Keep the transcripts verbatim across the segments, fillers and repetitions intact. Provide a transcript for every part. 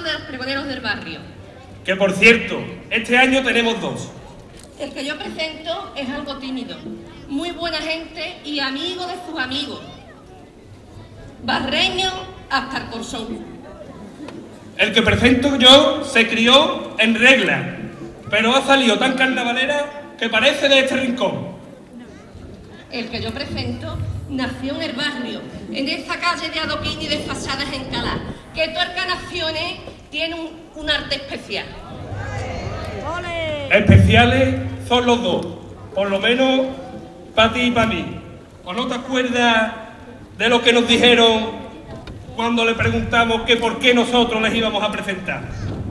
de los pregoneros del barrio. Que por cierto, este año tenemos dos. El que yo presento es algo tímido, muy buena gente y amigo de sus amigos. Barreño hasta el corzón. El que presento yo se crió en regla, pero ha salido tan carnavalera que parece de este rincón. El que yo presento nació en el barrio, en esa calle de adoquín y de fachadas encaladas, que Tuerca Naciones tiene un, un arte especial. Especiales son los dos, por lo menos para ti y para mí. ¿O no te acuerdas de lo que nos dijeron cuando le preguntamos que por qué nosotros les íbamos a presentar?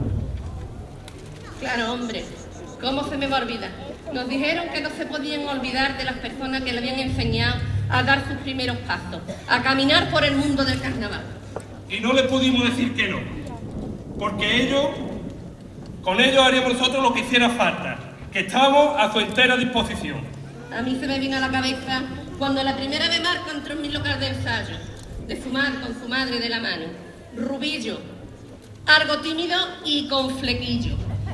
Claro, hombre, ¿cómo se me va a olvidar? Nos dijeron que no se podían olvidar de las personas que le habían enseñado a dar sus primeros pasos, a caminar por el mundo del carnaval. Y no le pudimos decir que no, porque ellos, con ellos haríamos nosotros lo que hiciera falta, que estábamos a su entera disposición. A mí se me vino a la cabeza cuando la primera vez Marco entró en mi local de ensayo, de su madre, con su madre de la mano, rubillo, algo tímido y con flequillo.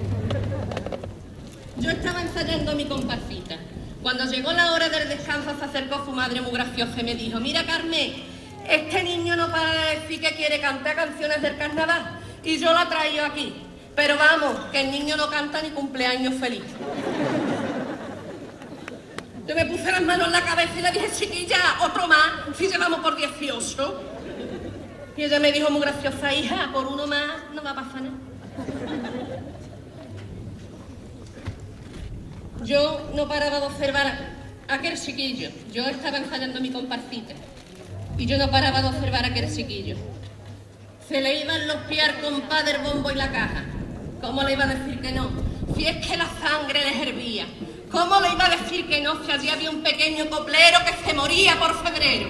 Yo estaba ensayando mi comparsita. Cuando llegó la hora del descanso se acercó su madre muy graciosa y me dijo: mira, Carmen, este niño no para de decir que quiere cantar canciones del carnaval y yo la traigo aquí. Pero vamos, que el niño no canta ni cumpleaños feliz. Yo me puse las manos en la cabeza y le dije: chiquilla, otro más, si llevamos por dieciocho. Y ella me dijo muy graciosa: hija, por uno más no va a pasar nada. Yo no paraba de observar a aquel chiquillo. Yo estaba ensayando mi comparsita y yo no paraba de observar a aquel chiquillo. Se le iban los pies al compadre, el bombo y la caja. ¿Cómo le iba a decir que no? Si es que la sangre le hervía. ¿Cómo le iba a decir que no si allí había un pequeño coplero que se moría por febrero?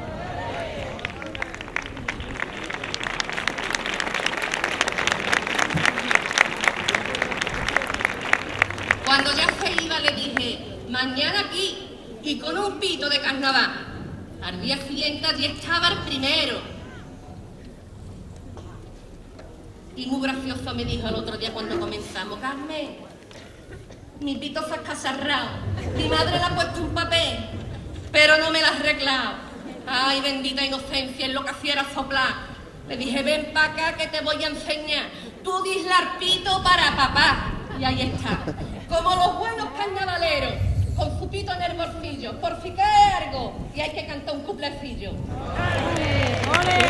Cuando ya se iba le dije: mañana aquí, y con un pito de carnaval. Al día siguiente allí estaba el primero. Y muy gracioso me dijo el otro día cuando comenzamos: Carmen, mi pito se ha escacharrado, mi madre le ha puesto un papel, pero no me la ha arreglado. Ay, bendita inocencia, es lo que hacía era soplar. Le dije: ven para acá que te voy a enseñar. Tú disla el pito para papá. Y ahí está, como los buenos carnavaleros, con su pito en el bolsillo, por si cae algo y hay que cantar un cuplecillo. ¡Ole! ¡Ole!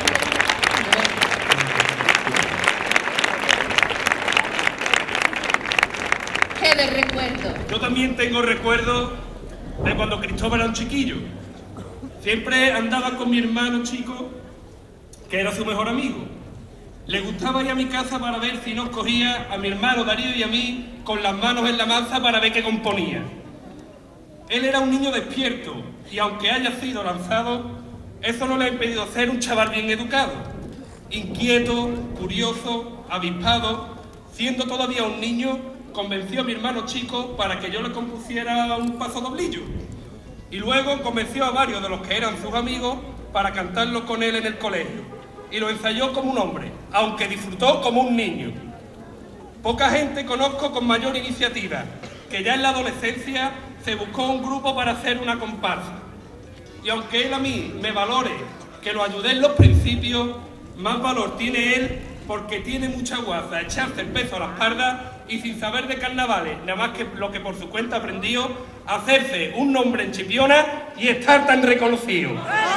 ¡Qué de recuerdo! Yo también tengo recuerdos de cuando Cristóbal era un chiquillo. Siempre andaba con mi hermano chico, que era su mejor amigo. Le gustaba ir a mi casa para ver si nos cogía a mi hermano Darío y a mí con las manos en la maza para ver qué componía. Él era un niño despierto y aunque haya sido lanzado, eso no le ha impedido ser un chaval bien educado, inquieto, curioso, avispado. Siendo todavía un niño, convenció a mi hermano chico para que yo le compusiera un paso doblillo y luego convenció a varios de los que eran sus amigos para cantarlo con él en el colegio. Y lo ensayó como un hombre, aunque disfrutó como un niño. Poca gente conozco con mayor iniciativa, que ya en la adolescencia se buscó un grupo para hacer una comparsa. Y aunque él a mí me valore que lo ayudé en los principios, más valor tiene él porque tiene mucha guasa, echarse el peso a la espalda y sin saber de carnavales, nada más que lo que por su cuenta aprendió, hacerse un nombre en Chipiona y estar tan reconocido.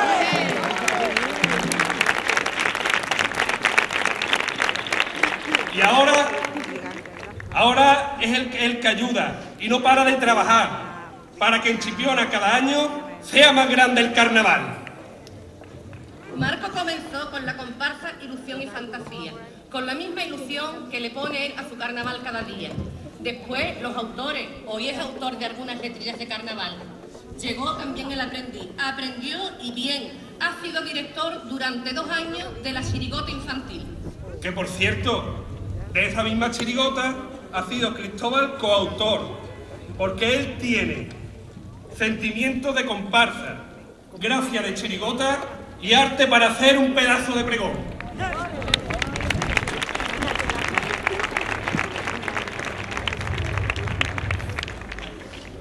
Y ahora, ahora es el, el que ayuda y no para de trabajar para que en Chipiona cada año sea más grande el carnaval. Marco comenzó con la comparsa Ilusión y Fantasía, con la misma ilusión que le pone él a su carnaval cada día. Después los autores, hoy es autor de algunas letrillas de carnaval. Llegó también el aprendiz, aprendió y bien, ha sido director durante dos años de la chirigota infantil. Que por cierto, de esa misma chirigota ha sido Cristóbal coautor, porque él tiene sentimiento de comparsa, gracia de chirigota y arte para hacer un pedazo de pregón.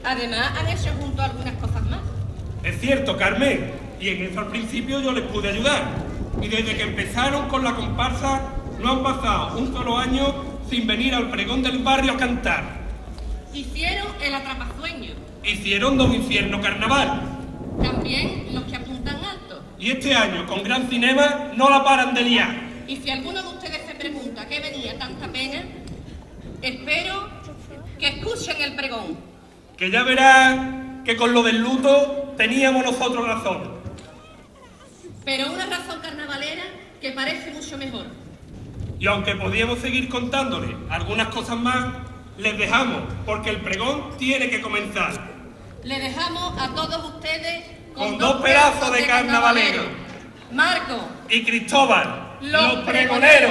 Además, han hecho junto algunas cosas más. Es cierto, Carmen, y en eso al principio yo les pude ayudar. Y desde que empezaron con la comparsa, no han pasado un solo año sin venir al pregón del barrio a cantar. Hicieron el atrapasueño. Hicieron Don Infierno Carnaval. También los que apuntan alto. Y este año, con Gran Cinema, no la paran de liar. Y si alguno de ustedes se pregunta qué venía tanta pena, espero que escuchen el pregón. Que ya verán que con lo del luto teníamos nosotros razón. Pero una razón carnavalera que parece mucho mejor. Y aunque podíamos seguir contándole algunas cosas más, les dejamos, porque el pregón tiene que comenzar. Le dejamos a todos ustedes con, con dos pedazos de carnavaleros. Marco y Cristóbal, los, los pregoneros.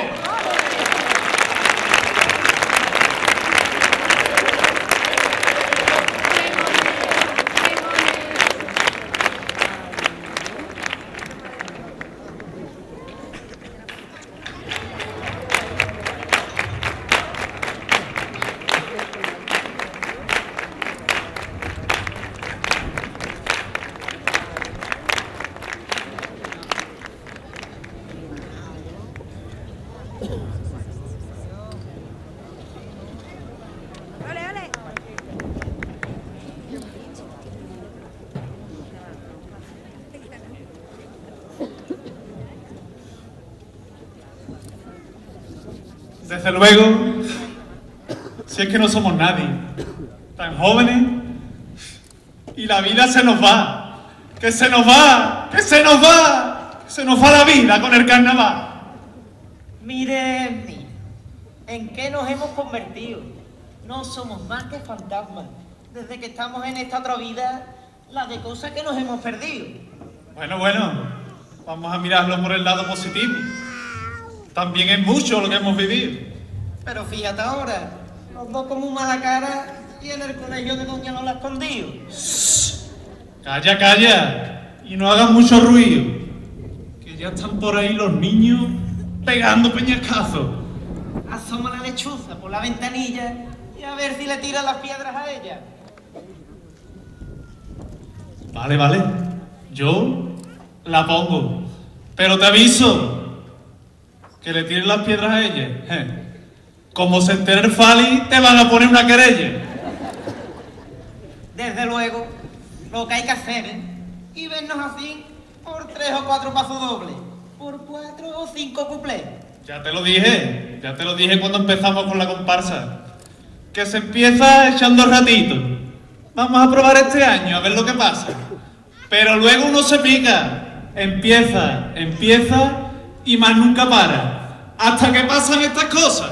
Desde luego, si es que no somos nadie, tan jóvenes, y la vida se nos va, que se nos va, que se nos va, que se nos va la vida con el carnaval. Mire, mire, ¿en qué nos hemos convertido? No somos más que fantasmas. Desde que estamos en esta otra vida, la de cosas que nos hemos perdido. Bueno, bueno, vamos a mirarlo por el lado positivo. También es mucho lo que hemos vivido. Pero fíjate ahora, los dos con una mala cara y en el colegio de Doña Lola escondido. Calla, calla, y no hagas mucho ruido, que ya están por ahí los niños pegando peñascazos. Asoma la lechuza por la ventanilla y a ver si le tiran las piedras a ella. Vale, vale, yo la pongo, pero te aviso que le tiren las piedras a ella. Eh. Como se entere el Fali, te van a poner una querella. Desde luego, lo que hay que hacer, ¿eh? Y vernos así por tres o cuatro pasos dobles, por cuatro o cinco cuplés. Ya te lo dije, ya te lo dije cuando empezamos con la comparsa. Que se empieza echando ratito. Vamos a probar este año, a ver lo que pasa. Pero luego uno se pica. Empieza, empieza y más nunca para. Hasta que pasan estas cosas.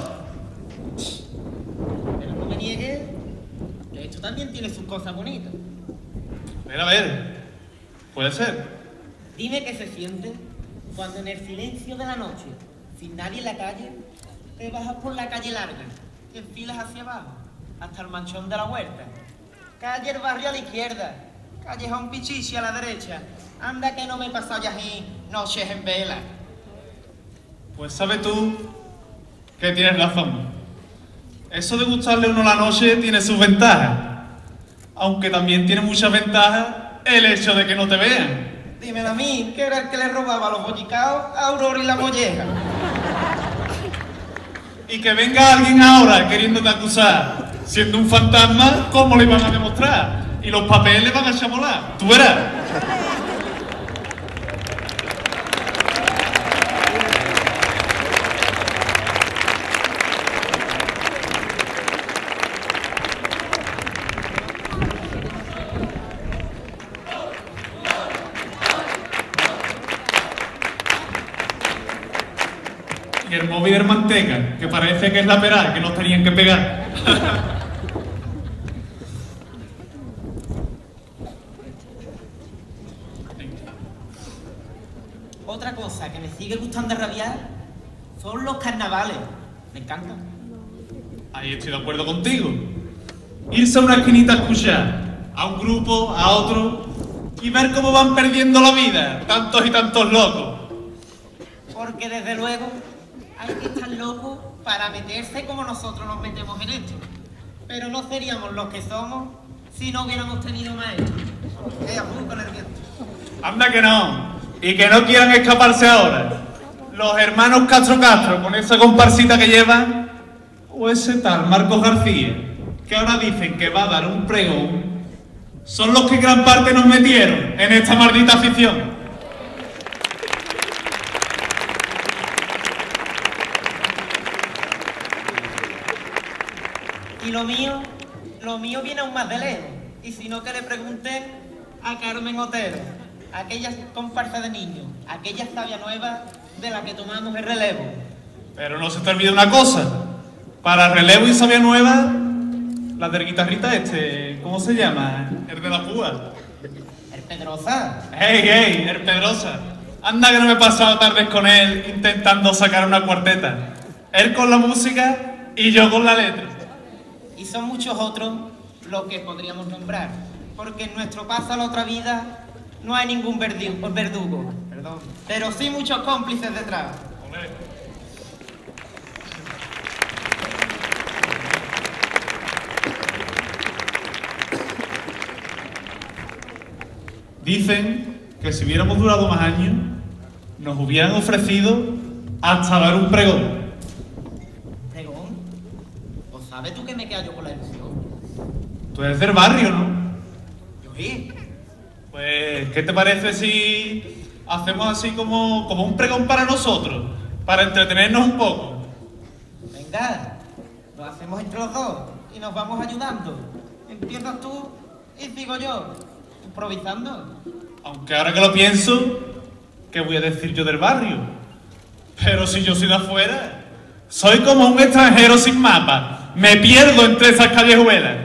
Pero no me niegues que esto también tiene sus cosas bonitas. A ver, a ver. Puede ser. Dime qué se siente cuando en el silencio de la noche, sin nadie en la calle, te bajas por la calle larga, te enfilas hacia abajo, hasta el manchón de la huerta. Calle el barrio a la izquierda, callejón Pichichi a la derecha. Anda que no me he pasado ya aquí noches en vela. Pues sabes tú que tienes razón. Eso de gustarle a uno la noche tiene sus ventajas. Aunque también tiene muchas ventajas el hecho de que no te vean. Dímelo a mí, que era el que le robaba los bollicaos a Aurora y la molleja. Y que venga alguien ahora queriéndote acusar, siendo un fantasma, ¿cómo le van a demostrar? Y los papeles le van a chamolar. Tú verás. Y el móvil del manteca, que parece que es la pera que nos tenían que pegar. Otra cosa que me sigue gustando rabiar son los carnavales. Me encantan. Ahí estoy de acuerdo contigo. Irse a una esquinita a escuchar, a un grupo, a otro, y ver cómo van perdiendo la vida, tantos y tantos locos. Porque desde luego hay que estar locos para meterse como nosotros nos metemos en esto. Pero no seríamos los que somos si no hubiéramos tenido maestros. Eh, ajú, con el viento. Anda que no. Y que no quieran escaparse ahora. Los hermanos Castro Castro, con esa comparsita que llevan, o ese tal Marcos García, que ahora dicen que va a dar un pregón, son los que gran parte nos metieron en esta maldita afición. Y lo mío, lo mío viene aún más de lejos. Y si no, que le pregunten a Carmen Otero, aquella comparsa de niños, aquella sabia nueva de la que tomamos el relevo. Pero no se te olvide una cosa. Para relevo y sabia nueva, la del guitarrista este, ¿cómo se llama? El de la púa. El Pedrosa. ¡Hey, hey! El Pedrosa. Anda que no me he pasado tardes con él intentando sacar una cuarteta. Él con la música y yo con la letra. Y son muchos otros los que podríamos nombrar, porque en nuestro paso a la otra vida no hay ningún verdugo, verdugo perdón, pero sí muchos cómplices detrás. Olé. Dicen que si hubiéramos durado más años, nos hubieran ofrecido hasta dar un pregón. ¿Pregón? ¿O sabes tú que me quedo yo con la ilusión? Tú eres del barrio, ¿no? Yo sí. Pues, ¿qué te parece si hacemos así como, como un pregón para nosotros? Para entretenernos un poco. Venga, lo hacemos entre los dos y nos vamos ayudando. Empiezas tú y sigo yo, improvisando. Aunque ahora que lo pienso, ¿qué voy a decir yo del barrio? Pero si yo soy de afuera, soy como un extranjero sin mapa. Me pierdo entre esas callejuelas.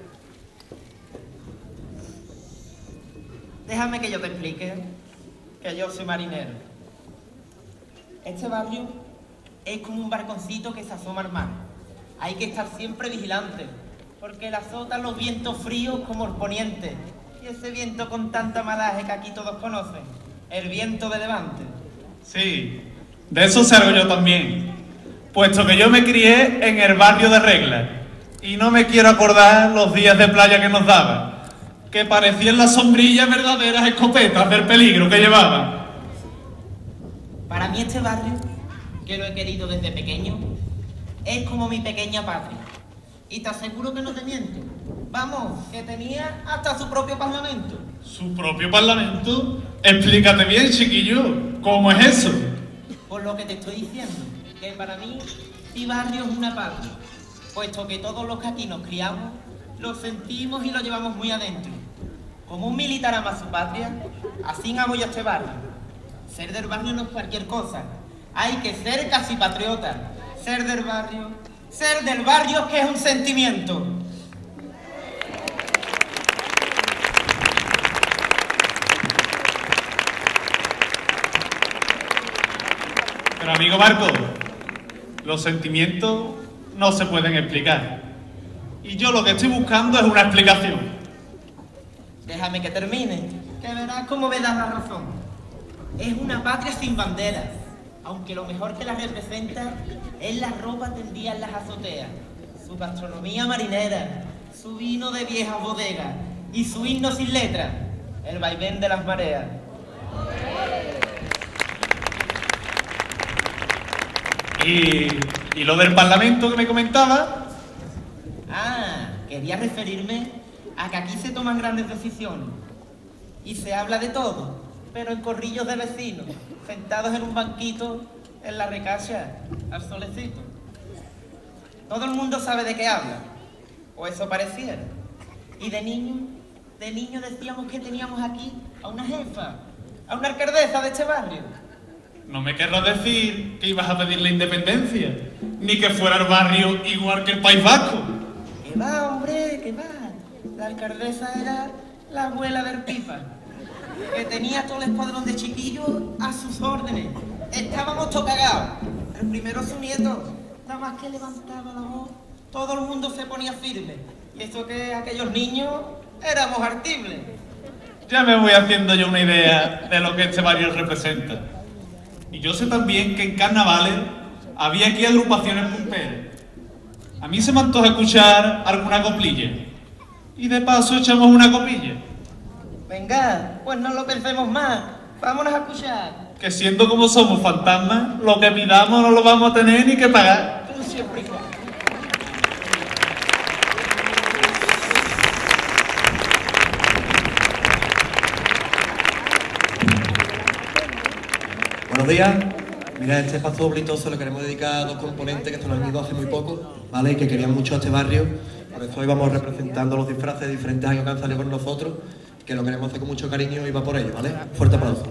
Déjame que yo te explique que yo soy marinero. Este barrio es como un barconcito que se asoma al mar. Hay que estar siempre vigilante, porque la azotan los vientos fríos como el poniente. Y ese viento con tanta malaje que aquí todos conocen, el viento de levante. Sí, de eso salgo yo también, puesto que yo me crié en el barrio de Regla y no me quiero acordar los días de playa que nos daban, que parecían las sombrillas verdaderas escopetas del peligro que llevaban. Para mí este barrio, que lo he querido desde pequeño, es como mi pequeña patria. Y te aseguro que no te miento. Vamos, que tenía hasta su propio parlamento. ¿Su propio parlamento? Explícate bien, chiquillo, ¿cómo es eso? Por lo que te estoy diciendo, que para mí mi barrio es una patria, puesto que todos los que aquí nos criamos, lo sentimos y lo llevamos muy adentro. Como un militar ama su patria, así amo yo este barrio. Ser del barrio no es cualquier cosa, hay que ser casi patriota. Ser del barrio, ser del barrio que es un sentimiento. Pero amigo Marco, los sentimientos no se pueden explicar. Y yo lo que estoy buscando es una explicación. Déjame que termine, que verás cómo me das la razón. Es una patria sin banderas, aunque lo mejor que la representa es la ropa tendida en las azoteas, su gastronomía marinera, su vino de viejas bodegas y su himno sin letra, el vaivén de las mareas. Y, y lo del parlamento que me comentaba. Ah, quería referirme a que aquí se toman grandes decisiones y se habla de todo, pero en corrillos de vecinos, sentados en un banquito en la recacha, al solecito. Todo el mundo sabe de qué habla, o eso pareciera. Y de niño, de niño decíamos que teníamos aquí a una jefa, a una alcaldesa de este barrio. No me querrás decir que ibas a pedir la independencia, ni que fuera el barrio igual que el País Vasco. ¿Qué va, hombre? ¿Qué va? La alcaldesa era la abuela del Pipa, que tenía todo el escuadrón de chiquillos a sus órdenes. Estábamos todos cagados. El primero su nieto, nada más que levantaba la voz, todo el mundo se ponía firme. Y eso que aquellos niños éramos hartibles. Ya me voy haciendo yo una idea de lo que este barrio representa. Y yo sé también que en carnavales había aquí agrupaciones pumperas. A mí se me antoja escuchar alguna coplilla. y de paso echamos una copilla. Venga, pues no lo pensemos más. Vámonos a escuchar. Que siendo como somos fantasmas, lo que pidamos no lo vamos a tener ni que pagar. Tú siempre igual. Buenos días. Mira, este espacio oblitoso le queremos dedicar a dos componentes que se nos han ido hace muy poco, ¿vale? Y que querían mucho a este barrio. Por eso hoy vamos representando los disfraces de diferentes años que han salido con nosotros, que lo queremos hacer con mucho cariño y va por ello, ¿vale? Fuerte aplauso.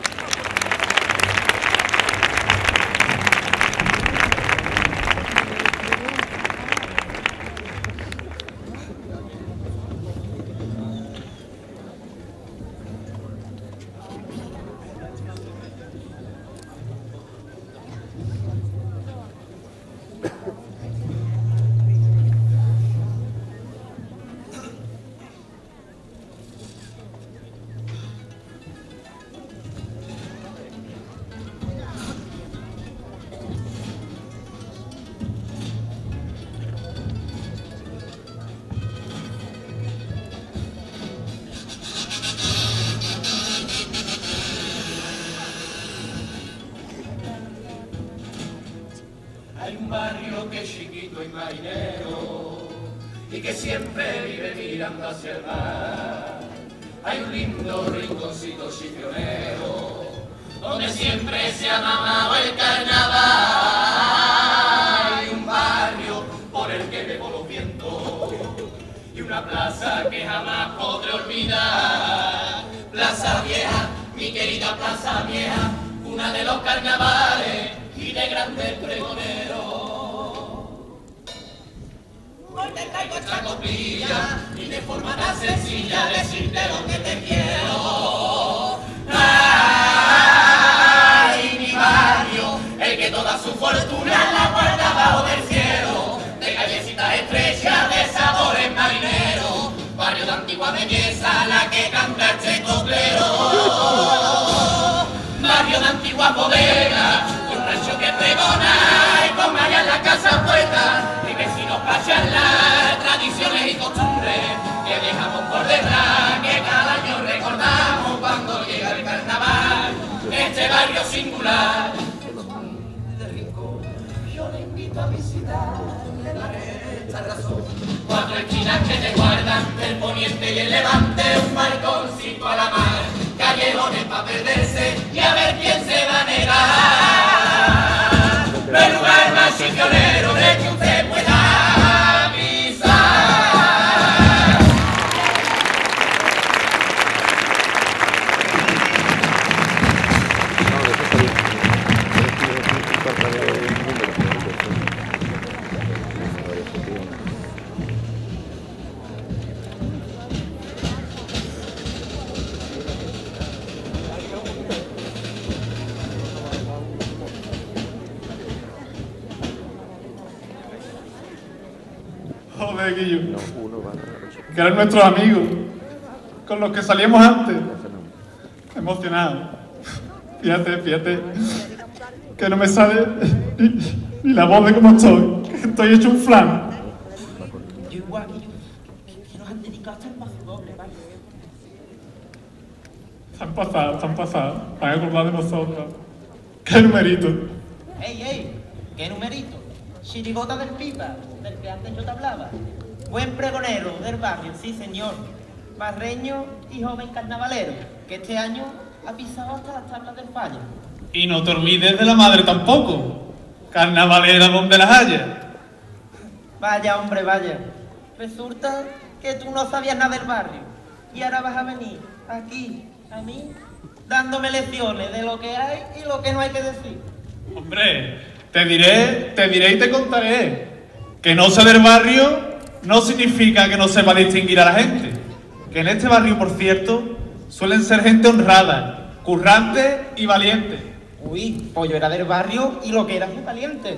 Hay un barrio que es chiquito y marinero y que siempre vive mirando hacia el mar. Hay un lindo rinconcito chiflonero donde siempre se ha mamado el carnaval. Hay un barrio por el que bebo los vientos y una plaza que jamás podré olvidar. Plaza Vieja, mi querida Plaza Vieja, una de los carnavales y de grandes pregoneros. Hoy te traigo esta copilla y de forma tan sencilla decirte lo que te quiero. Ay, mi barrio, el que toda su fortuna la guarda bajo del cielo, de callecitas estrechas, de sabores marineros, barrio de antigua belleza, la que canta este coplero. Barrio de antiguas bodegas, un rancho que pregona y con allá en la casa puesta, y vecinos para charlar, tradiciones y costumbres que dejamos por detrás, que cada año recordamos cuando llega el carnaval. Este barrio singular, de rincón, yo le invito a visitar, le daré esta razón. Cuatro esquinas que te guardan, el poniente y el levante, un balconcito a la mar, callejones para perderse y a ver quién se va a negar. No hay lugar más chiflonero de que usted pueda pisar. Joder, Guillo, que eran nuestros amigos, con los que salíamos antes. Emocionado. Fíjate, fíjate, que no me sale ni, ni la voz de cómo estoy, que estoy hecho un flan. Yo igual, Guillo, que, que nos han dedicado hasta el paso doble, ¿vale? Están pasados, están pasados, van a acordar de nosotros. ¡Qué numerito! ¡Ey, ey! ¿Qué numerito? Chirigota del Pipa, del que antes yo te hablaba. Buen pregonero del barrio, sí señor. Barreño y joven carnavalero, que este año ha pisado hasta las tablas del fallo. Y no te olvides de la madre tampoco, carnavalera donde las haya. Vaya, hombre, vaya. Resulta que tú no sabías nada del barrio. Y ahora vas a venir aquí, a mí, dándome lecciones de lo que hay y lo que no hay que decir. Hombre, te diré, te diré y te contaré. Que no sé del barrio no significa que no sepa distinguir a la gente. Que en este barrio, por cierto, suelen ser gente honrada, currante y valiente. Uy, pues yo era del barrio y lo que era muy valiente.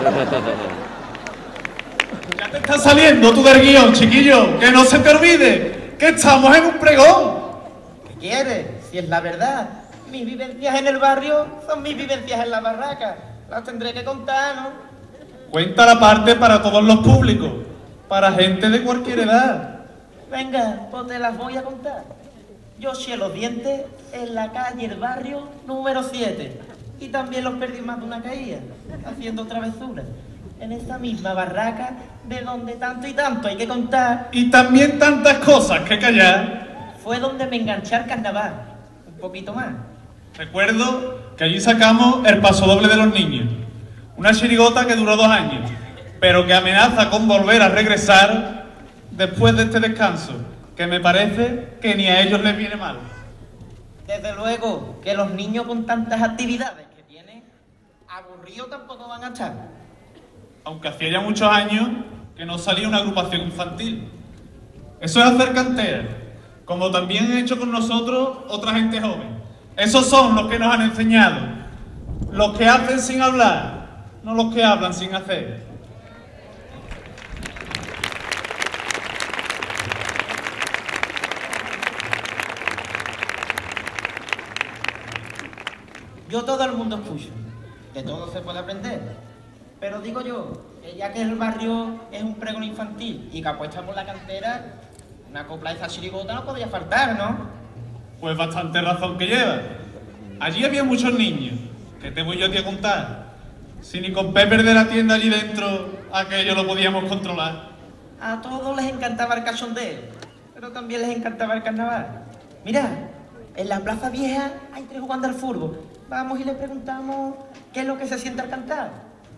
Ya te está saliendo tú del guión, chiquillo. Que no se te olvide que estamos en un pregón. ¿Qué quieres? Si es la verdad. Mis vivencias en el barrio son mis vivencias en la barraca. Las tendré que contar, ¿no? Cuenta la parte para todos los públicos, para gente de cualquier edad. Venga, pues te las voy a contar. Yo eché los dientes en la calle El Barrio número siete. Y también los perdí más de una caída, haciendo travesuras. En esa misma barraca de donde tanto y tanto hay que contar, Y también tantas cosas que callar. fue donde me enganché al carnaval. Un poquito más. Recuerdo que allí sacamos el paso doble de los niños. Una chirigota que duró dos años, pero que amenaza con volver a regresar después de este descanso, que me parece que ni a ellos les viene mal. Desde luego que los niños con tantas actividades que tienen, aburridos tampoco van a estar. Aunque hacía ya muchos años que no salía una agrupación infantil. Eso es hacer cantera, como también han hecho con nosotros otra gente joven. Esos son los que nos han enseñado, los que hacen sin hablar, no los que hablan sin hacer. Yo todo el mundo escucho, de todo se puede aprender. Pero digo yo, que ya que el barrio es un pregón infantil y que apuesta por la cantera, una copla de esa chirigota no podría faltar, ¿no? Pues bastante razón que lleva. Allí había muchos niños, que te voy yo a ti a contar. Si ni con Pepe de la tienda allí dentro, aquello lo podíamos controlar. A todos les encantaba el cachondeo, pero también les encantaba el carnaval. Mira, en la Plaza Vieja hay tres jugando al fútbol. Vamos y les preguntamos qué es lo que se siente al cantar.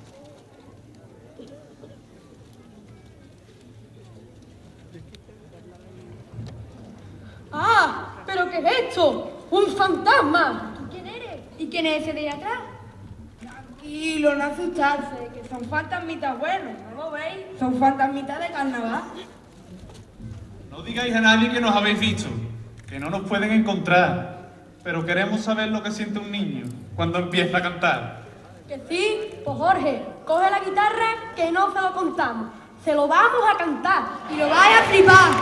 ¡Ah! ¿Pero qué es esto? ¡Un fantasma! ¿Tú quién eres? ¿Y quién es ese de ahí atrás? Tranquilo, no asustarse, que son fantasmitas buenos, ¿no lo veis? Son fantasmitas de carnaval. No digáis a nadie que nos habéis visto, que no nos pueden encontrar, pero queremos saber lo que siente un niño cuando empieza a cantar. ¿Que sí? Pues Jorge, coge la guitarra que no se lo contamos. Se lo vamos a cantar y lo vais a flipar.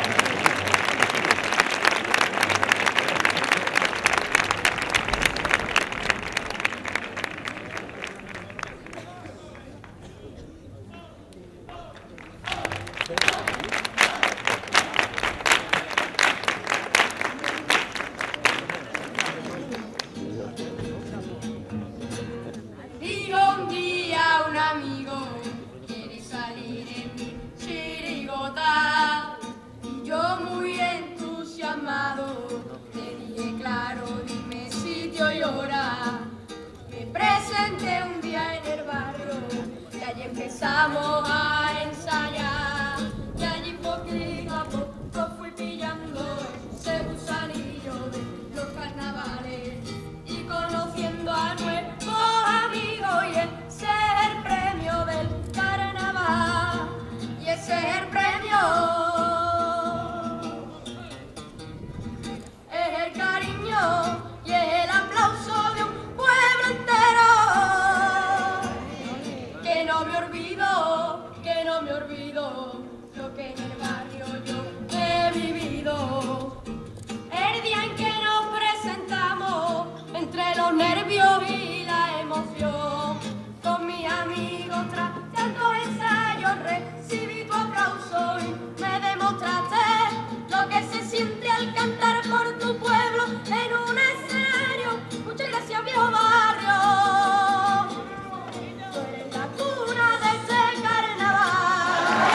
Dijo un día un amigo, quiere salir en mi chirigota. Y yo muy entusiasmado le dije, claro, dime sitio y hora. Me presenté un día en el barrio y allí empezamos a ensayar. Y allí poquito a poco fui pillando ese gusanillo de los carnavales y conociendo a nuevos amigos, y ese es el premio del carnaval, y ese es el premio, es el cariño y es el aplauso de un pueblo entero, que no me olvido, que no me olvido lo que en el barrio yo he vivido. El día en que nos presentamos, entre los nervios y la emoción, con mis amigos tras tantos ensayos recibí tu aplauso y me demostraste lo que se siente al cantar por tu pueblo en un escenario. Muchas gracias, viejo barrio, tú eres la cuna de este carnaval.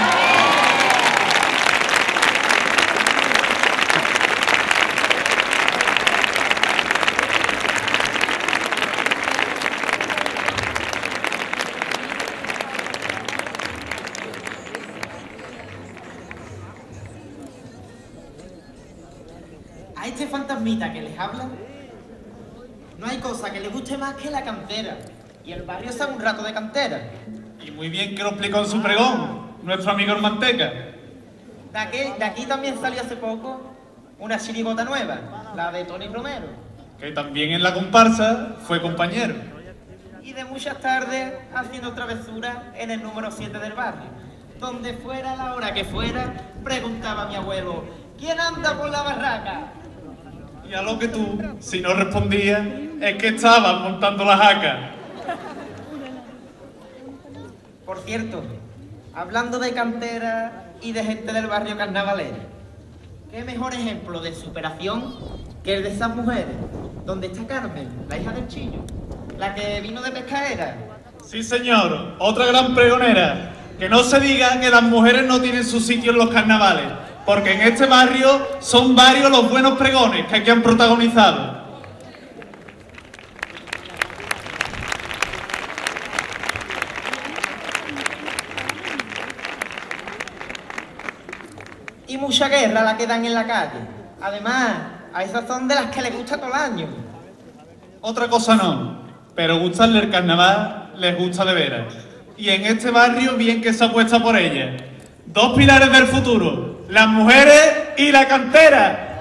A este fantasmita que les habla, no hay cosa que le guste más que la cantera. Y el barrio sabe un rato de cantera. Y muy bien que lo explicó en su pregón, nuestro amigo el Manteca. De aquí, de aquí también salió hace poco una chirigota nueva, la de Tony Romero. Que también en la comparsa fue compañero. Y de muchas tardes haciendo travesuras en el número siete del barrio. Donde fuera la hora que fuera, preguntaba a mi abuelo, ¿quién anda por la barraca? Y a lo que tú, si no respondías, es que estabas montando la jaca. Por cierto, hablando de cantera y de gente del barrio carnavalero, ¿Qué mejor ejemplo de superación que el de esas mujeres? ¿Dónde está Carmen, la hija del Chillo? La que vino de pescadera. Sí, señor, otra gran pregonera. Que no se diga que las mujeres no tienen su sitio en los carnavales, porque en este barrio son varios los buenos pregones que aquí han protagonizado. Y mucha guerra la que dan en la calle. Además, a esas son de las que les gusta todo el año. Otra cosa no, pero gustarle el carnaval les gusta de veras. Y en este barrio bien que se apuesta por ella. Dos pilares del futuro, las mujeres y la cantera.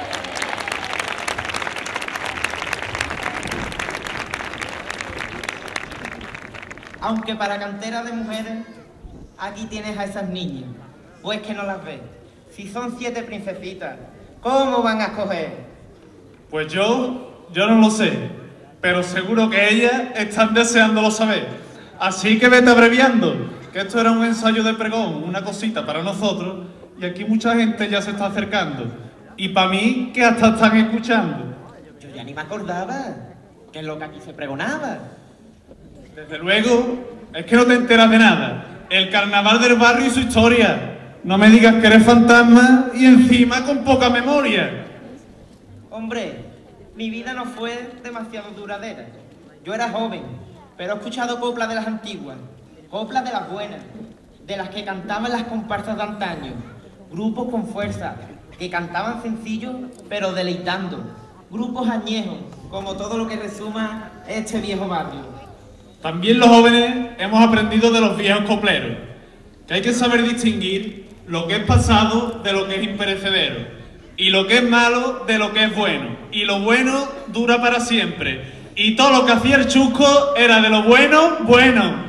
Aunque para cantera de mujeres, aquí tienes a esas niñas. Pues que no las ves. Si son siete princesitas, ¿cómo van a escoger? Pues yo, yo no lo sé, pero seguro que ellas están deseándolo saber. Así que vete abreviando, que esto era un ensayo de pregón, una cosita para nosotros, y aquí mucha gente ya se está acercando. Y para mí, que hasta están escuchando. Yo ya ni me acordaba, que es lo que aquí se pregonaba. Desde luego, es que no te enteras de nada. El carnaval del barrio y su historia. No me digas que eres fantasma y encima con poca memoria. Hombre, mi vida no fue demasiado duradera. Yo era joven, pero he escuchado coplas de las antiguas, coplas de las buenas, de las que cantaban las comparsas de antaño, grupos con fuerza, que cantaban sencillo pero deleitando, grupos añejos, como todo lo que resuma este viejo barrio. También los jóvenes hemos aprendido de los viejos copleros, que hay que saber distinguir lo que es pasado de lo que es imperecedero, y lo que es malo de lo que es bueno, y lo bueno dura para siempre. Y todo lo que hacía el chusco era de lo bueno, bueno.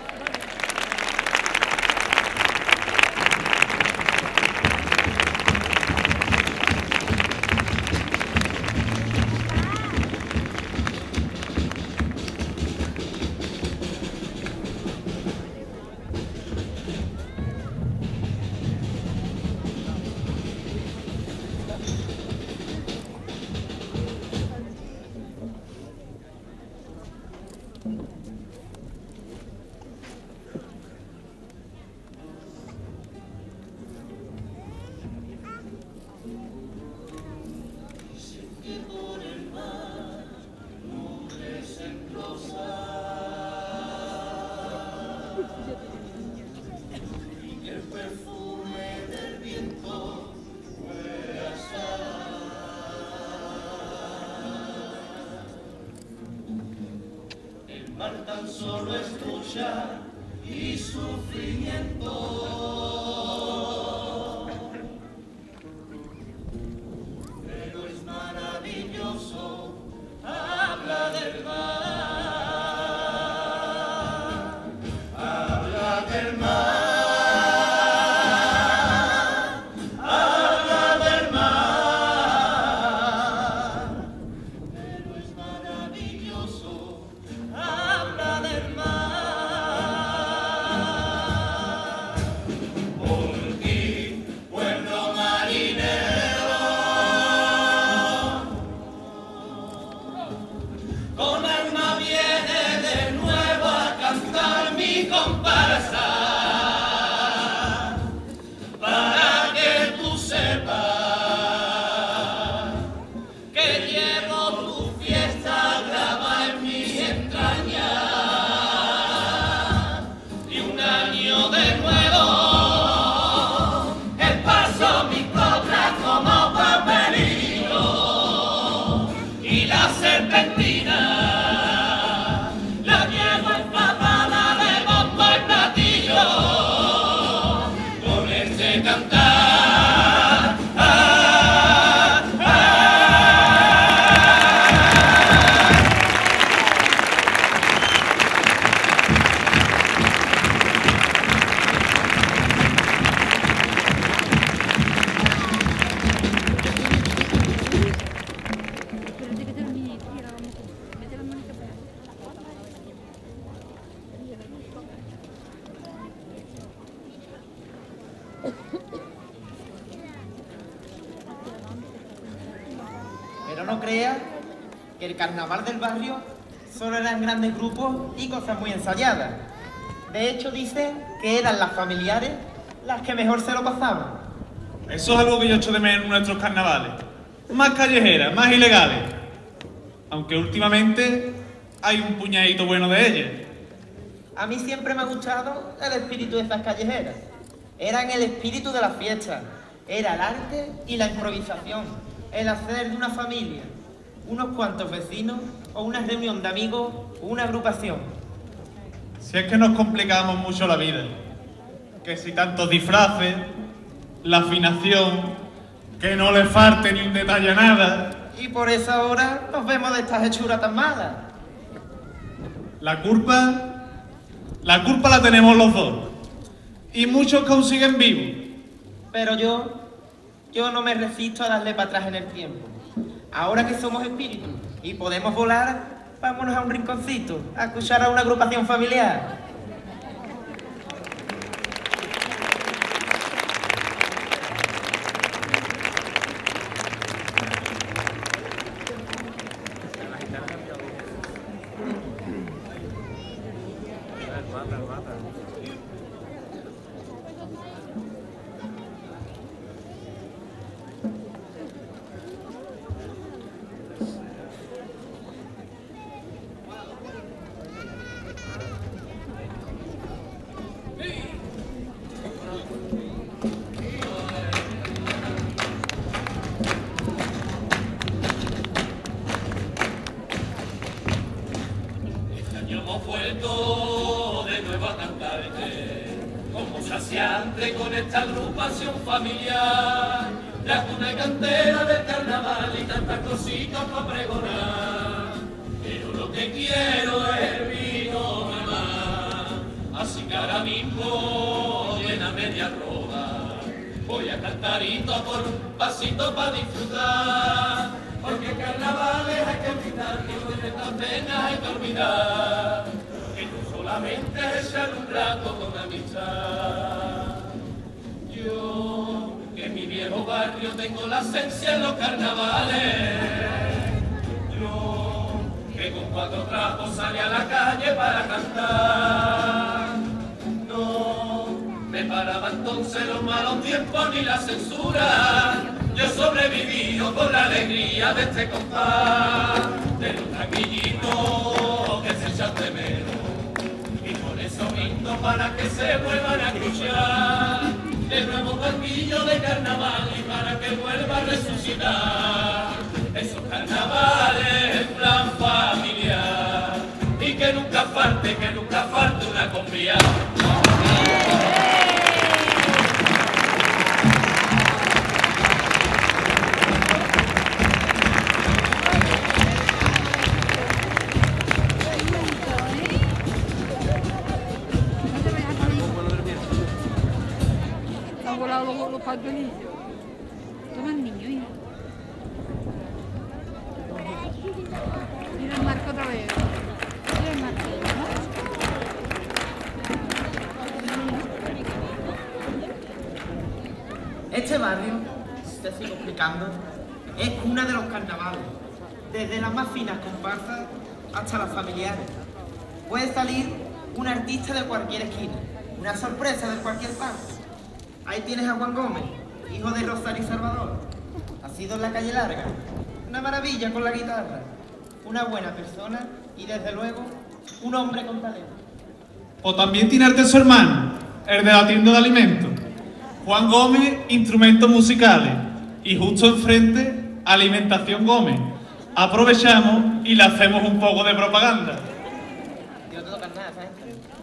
Solo escucha y sufrimiento, pero es maravilloso, habla del mar, habla del mar, habla del mar, pero es maravilloso, habla del mar. Por ti, pueblo marinero, con alma viene de nuevo a cantar mi comparsa, para que tú sepas que llevo tu fiesta grabada en mi entraña. De nuevo, el paso mi cobra como papelillo y la serpentina la llevo empapada de bombo y platillo con este cantar. Ah, ah. no creas que el carnaval del barrio solo eran grandes grupos y cosas muy ensayadas. De hecho, dicen que eran las familiares las que mejor se lo pasaban. Eso es algo que yo echo de menos en nuestros carnavales. Más callejeras, más ilegales. Aunque últimamente hay un puñadito bueno de ellas. A mí siempre me ha gustado el espíritu de estas callejeras. Eran el espíritu de la fiesta. Era el arte y la improvisación. El hacer de una familia, unos cuantos vecinos o una reunión de amigos o una agrupación. Si es que nos complicamos mucho la vida. Que si tantos disfraces, la afinación, que no le falte ni un detalle a nada. Y por eso ahora nos vemos de estas hechuras tan malas. La culpa, la culpa la tenemos los dos. Y muchos consiguen vivos. Pero yo, yo no me resisto a darle para atrás en el tiempo. Ahora que somos espíritus y podemos volar, vámonos a un rinconcito, a escuchar a una agrupación familiar. Con esta agrupación familiar, la cuna y cantera del carnaval y tantas cositas para pregonar. Pero lo que quiero es vino más, así que ahora mismo llena media roba. Voy a cantarito por un pasito para disfrutar, porque carnavales hay que olvidar, que de estas penas hay que olvidar, que no solamente es echar un rato con amistad. Yo, que en mi viejo barrio tengo la esencia en los carnavales. Yo, que con cuatro trapos salí a la calle para cantar. No me paraba entonces los malos tiempos ni la censura. Yo he sobrevivido con la alegría de este compás, de los tranquillitos que se echan de menos. Y por eso brindo para que se vuelvan a escuchar el nuevo banquillo de carnaval y para que vuelva a resucitar esos carnavales en plan familiar y que nunca falte, que nunca falte una compría. Los pañuelillos. Toma el niño, hija. Mira el marco otra vez. Mira el marco, ¿no? Este barrio, te sigo explicando, es cuna de los carnavales. Desde las más finas comparsas hasta las familiares. Puede salir un artista de cualquier esquina, una sorpresa de cualquier parte. Ahí tienes a Juan Gómez, hijo de Rosario y Salvador. Ha sido en la calle larga. Una maravilla con la guitarra. Una buena persona y, desde luego, un hombre con talento. O también tiene arte su hermano, el de la tienda de alimentos. Juan Gómez, instrumentos musicales. Y justo enfrente, Alimentación Gómez. Aprovechamos y le hacemos un poco de propaganda. Yo no te tocas nada, ¿sabes?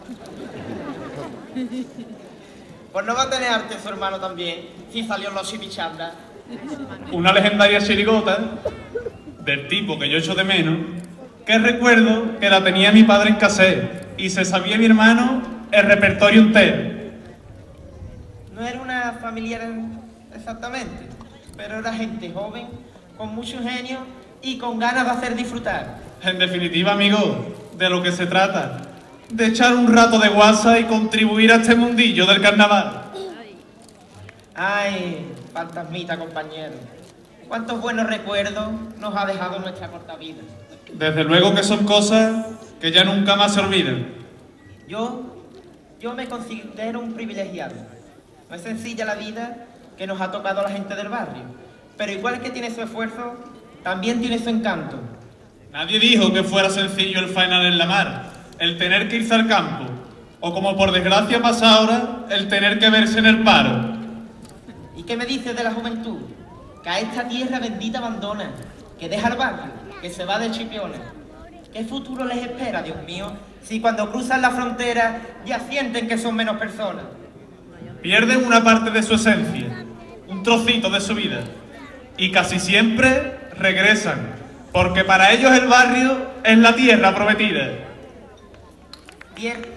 Pues no va a tener arte su hermano también, si salió en los chimichanga. Una legendaria chirigota, del tipo que yo echo de menos, que recuerdo que la tenía mi padre en cassette y se sabía mi hermano el repertorio entero. No era una familiar exactamente, pero era gente joven, con mucho ingenio y con ganas de hacer disfrutar. En definitiva, amigo, de lo que se trata, de echar un rato de guasa y contribuir a este mundillo del carnaval. Ay, fantasmita, compañero. cuántos buenos recuerdos nos ha dejado nuestra corta vida. Desde luego que son cosas que ya nunca más se olvidan. Yo, yo me considero un privilegiado. No es sencilla la vida que nos ha tocado a la gente del barrio, pero igual que tiene su esfuerzo, también tiene su encanto. Nadie dijo que fuera sencillo el faenar en la mar, el tener que irse al campo, o como por desgracia pasa ahora, el tener que verse en el paro. ¿Y qué me dices de la juventud? Que a esta tierra bendita abandona, que deja el barrio, que se va de chipiones. ¿Qué futuro les espera, Dios mío, si cuando cruzan la frontera ya sienten que son menos personas? Pierden una parte de su esencia, un trocito de su vida, y casi siempre regresan, porque para ellos el barrio es la tierra prometida. Tier-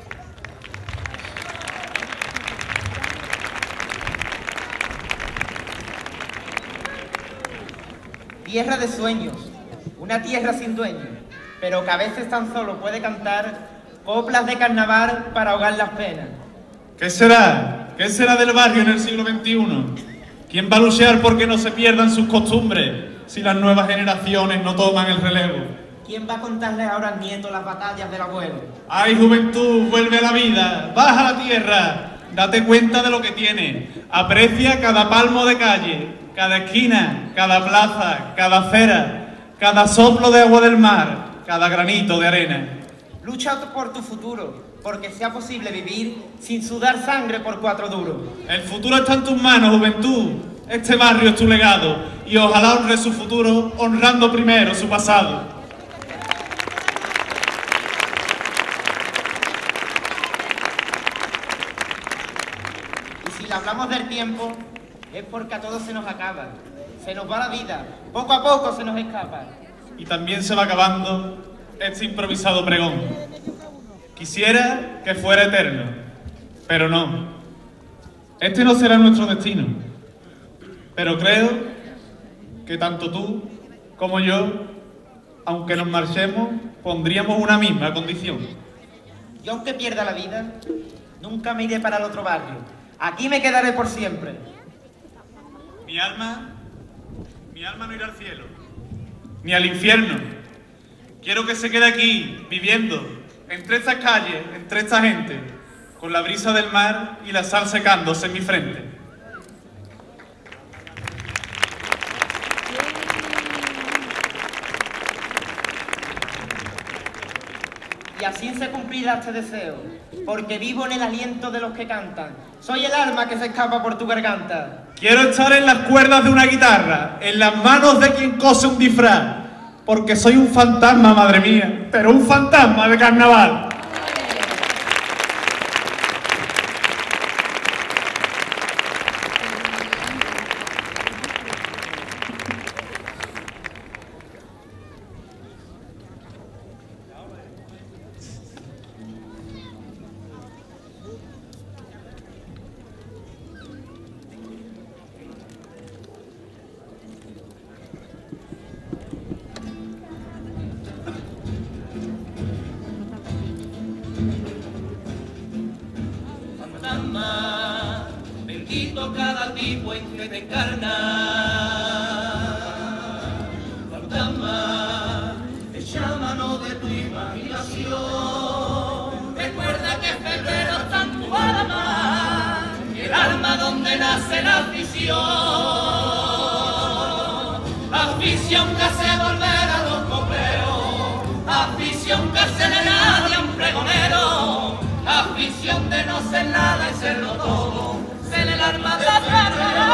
Tierra de sueños, una tierra sin dueño, pero que a veces tan solo puede cantar coplas de carnaval para ahogar las penas. ¿Qué será? ¿Qué será del barrio en el siglo veintiuno? ¿Quién va a luchar porque no se pierdan sus costumbres si las nuevas generaciones no toman el relevo? ¿Quién va a contarles ahora al nieto las batallas del abuelo? ¡Ay, juventud, vuelve a la vida! ¡Baja a la tierra! Date cuenta de lo que tienes. Aprecia cada palmo de calle, cada esquina, cada plaza, cada acera, cada soplo de agua del mar, cada granito de arena. Lucha por tu futuro, porque sea posible vivir sin sudar sangre por cuatro duros. El futuro está en tus manos, juventud. Este barrio es tu legado y ojalá honre su futuro honrando primero su pasado. Y si le hablamos del tiempo, es porque a todos se nos acaba. Se nos va la vida, poco a poco se nos escapa. Y también se va acabando este improvisado pregón. Quisiera que fuera eterno, pero no. Este no será nuestro destino. Pero creo que tanto tú como yo, aunque nos marchemos, pondríamos una misma condición. Yo aunque pierda la vida, nunca me iré para el otro barrio. Aquí me quedaré por siempre. Mi alma, mi alma no irá al cielo, ni al infierno. Quiero que se quede aquí, viviendo, entre estas calles, entre esta gente, con la brisa del mar y la sal secándose en mi frente. Y así se cumplirá este deseo, porque vivo en el aliento de los que cantan. Soy el alma que se escapa por tu garganta. Quiero estar en las cuerdas de una guitarra, en las manos de quien cose un disfraz, porque soy un fantasma, madre mía, pero un fantasma de carnaval. Fantasma, bendito cada tipo en que te encarna. Fantasma, echa mano de tu imaginación. Recuerda que febrero está en tu alma, y el alma donde nace la afición. Afición que hace volver a los coperos, afición que hace de nadie a un pregonero. Afición de no ser nada y serlo todo, ser el alma de febrero.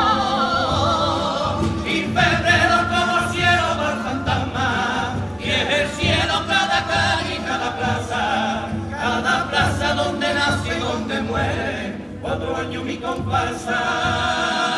Y febrero como el cielo va el fantasma, y es el cielo cada calle y cada plaza, cada plaza donde nace y donde muere, cuatro años mi comparsa.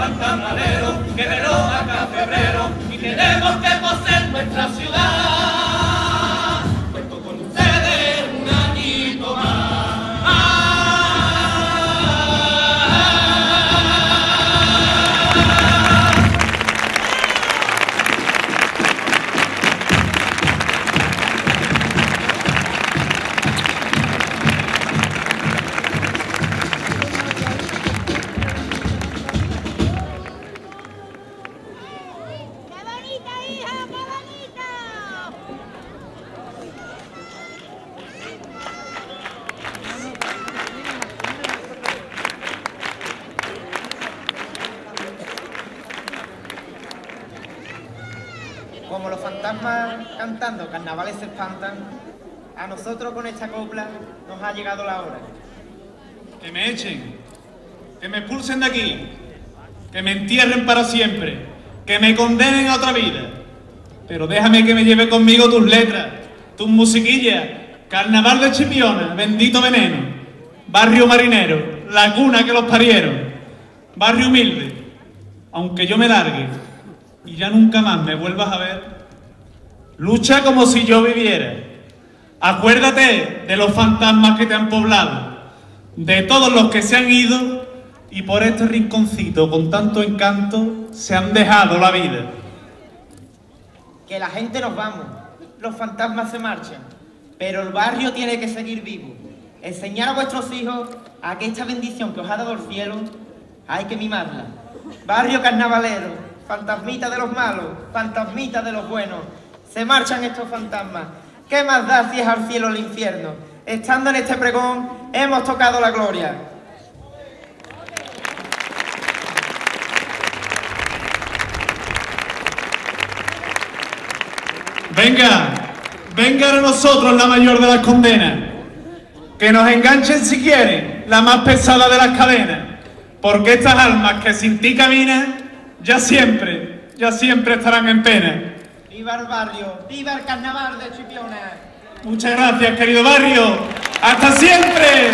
fantasmaleros, guerreros acá febrero, y tenemos que poseer nuestra ciudad. Cuento con ustedes un añito más. Como los fantasmas cantando carnavales se espantan, a nosotros con esta copla nos ha llegado la hora. Que me echen, que me expulsen de aquí, que me entierren para siempre, que me condenen a otra vida. Pero déjame que me lleve conmigo tus letras, tus musiquillas, carnaval de Chipiona, bendito veneno, barrio marinero, la cuna que los parieron, barrio humilde, aunque yo me largue y ya nunca más me vuelvas a ver, lucha como si yo viviera. Acuérdate de los fantasmas que te han poblado, de todos los que se han ido y por este rinconcito con tanto encanto se han dejado la vida. Que la gente nos vamos, los fantasmas se marchan, pero el barrio tiene que seguir vivo. Enseñar a vuestros hijos a que esta bendición que os ha dado el cielo hay que mimarla. Barrio carnavalero, fantasmita de los malos, fantasmita de los buenos, se marchan estos fantasmas. ¿Qué más da si es al cielo o al infierno? Estando en este pregón, hemos tocado la gloria. Venga, venga a nosotros la mayor de las condenas, que nos enganchen si quieren, la más pesada de las cadenas, porque estas almas que sin ti caminan, ya siempre, ya siempre estarán en pena. ¡Viva el barrio! ¡Viva el carnaval de Chipiona! Muchas gracias, querido barrio. ¡Hasta siempre!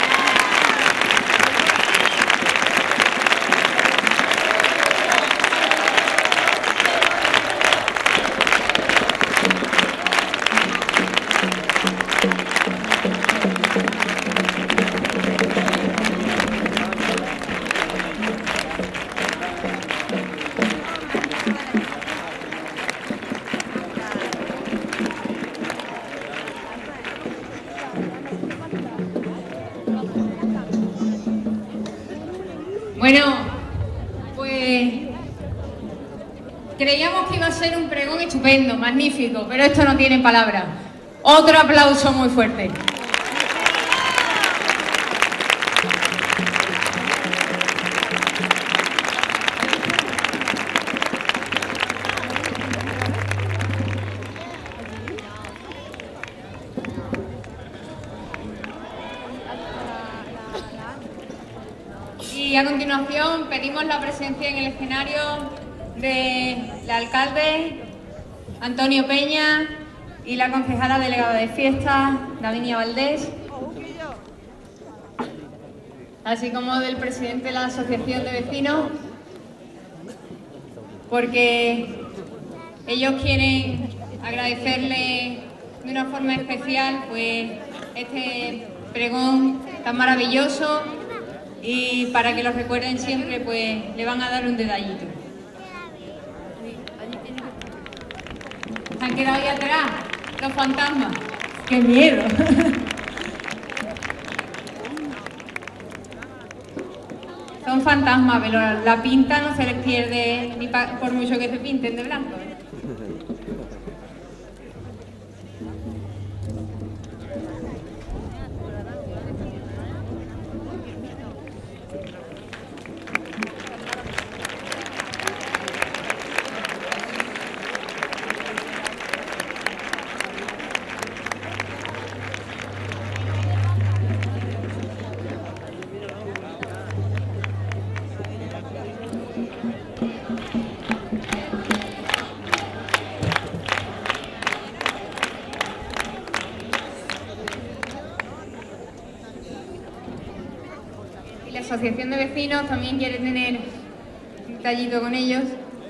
Bueno, pues creíamos que iba a ser un pregón estupendo, magnífico, pero esto no tiene palabras. Otro aplauso muy fuerte. Y a continuación pedimos la presencia en el escenario del alcalde Antonio Peña y la concejala delegada de fiestas, Davinia Valdés, así como del presidente de la Asociación de Vecinos, porque ellos quieren agradecerle de una forma especial pues este pregón tan maravilloso. Y para que los recuerden siempre, pues le van a dar un detallito. ¿Se han quedado ahí atrás los fantasmas? ¡Qué miedo! Son fantasmas, pero la pinta no se les pierde ni pa por mucho que se pinten de blanco. La Asociación de Vecinos también quiere tener detallito con ellos.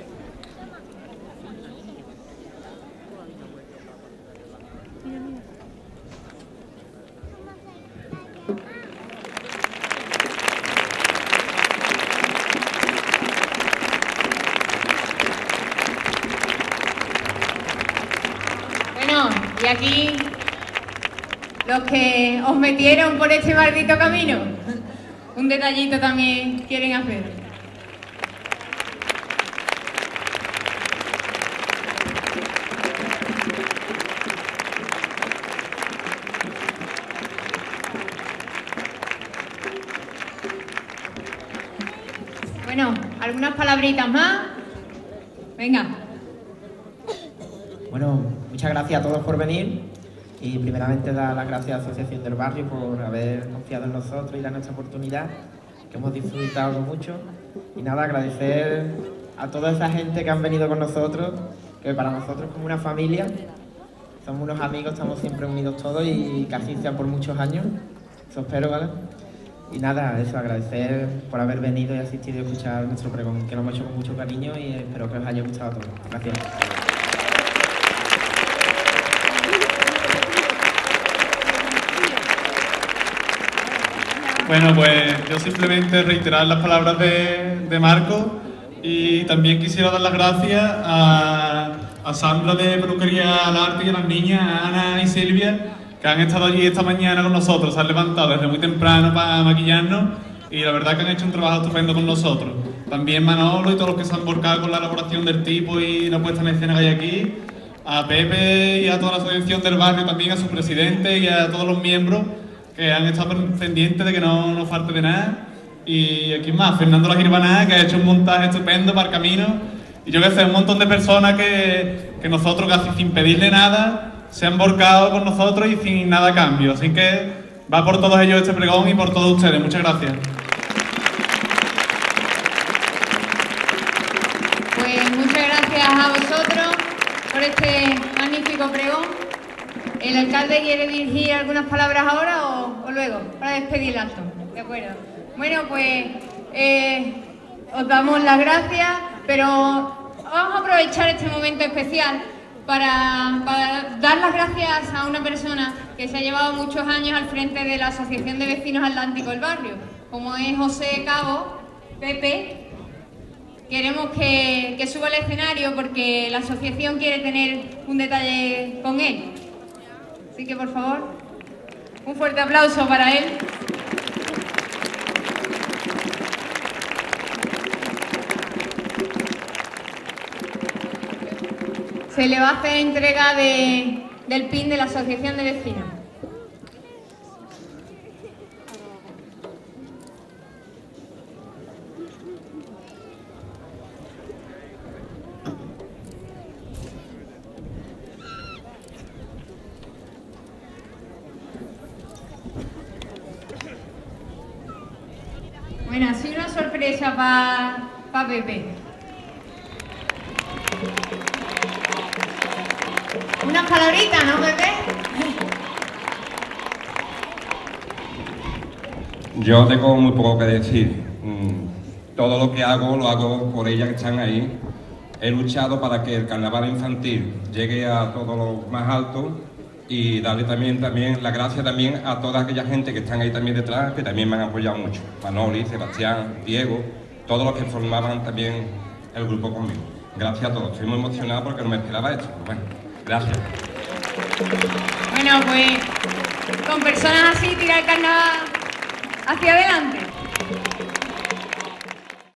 Bueno, y aquí los que os metieron por este maldito camino, un detallito también quieren hacer. Bueno, algunas palabritas más. Venga. Bueno, muchas gracias a todos por venir y primeramente dar las gracias a la Asociación del Barrio por haber confiado en nosotros y dar nuestra oportunidad, que hemos disfrutado mucho. Y nada, agradecer a toda esa gente que han venido con nosotros, que para nosotros es como una familia, somos unos amigos, estamos siempre unidos todos y que así sea por muchos años, eso espero, ¿vale? Y nada, eso, agradecer por haber venido y asistido y escuchar nuestro pregón, que lo hemos hecho con mucho cariño y espero que os haya gustado a todos. Gracias. Bueno, pues yo simplemente reiterar las palabras de, de Marco y también quisiera dar las gracias a, a Sandra de Peluquería al Arte y a las niñas, a Ana y Silvia, que han estado allí esta mañana con nosotros, se han levantado desde muy temprano para maquillarnos y la verdad que han hecho un trabajo estupendo con nosotros. También Manolo y todos los que se han volcado con la elaboración del tipo y la puesta en escena que hay aquí, a Pepe y a toda la asociación del barrio también, a su presidente y a todos los miembros que han estado pendientes de que no nos falte de nada. Y aquí más, Fernando La Girbanada, que ha hecho un montaje estupendo para el camino. Y yo que sé, un montón de personas que, que nosotros casi sin pedirle nada se han volcado con nosotros y sin nada a cambio. Así que va por todos ellos este pregón y por todos ustedes. Muchas gracias. Pues muchas gracias a vosotros por este magnífico pregón. ¿El alcalde quiere dirigir algunas palabras ahora o, o luego, para despedir el acto? De acuerdo. Bueno, pues eh, os damos las gracias, pero vamos a aprovechar este momento especial para, para dar las gracias a una persona que se ha llevado muchos años al frente de la Asociación de Vecinos Atlántico del Barrio, como es José Cabo, Pepe. Queremos que, que suba al escenario porque la asociación quiere tener un detalle con él. Así que, por favor, un fuerte aplauso para él. Se le va a hacer entrega de, del pin de la Asociación de Vecinos. Bueno, ha sido una sorpresa para pa Pepe. Unas palabritas, ¿no, Pepe? Yo tengo muy poco que decir. Todo lo que hago, lo hago por ellas que están ahí. He luchado para que el carnaval infantil llegue a todo lo más alto y darle también, también la gracia también a toda aquella gente que están ahí también detrás, que también me han apoyado mucho. Manoli, Sebastián, Diego, todos los que formaban también el grupo conmigo. Gracias a todos. Estoy muy emocionado porque no me esperaba esto. Bueno, gracias. Bueno, pues con personas así tirar el carnaval hacia adelante.